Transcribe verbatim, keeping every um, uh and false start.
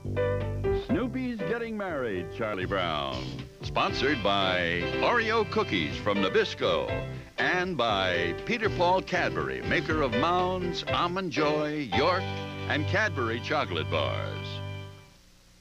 Snoopy's Getting Married, Charlie Brown. Sponsored by Oreo Cookies from Nabisco and by Peter Paul Cadbury, maker of Mounds, Almond Joy, York, and Cadbury chocolate bars.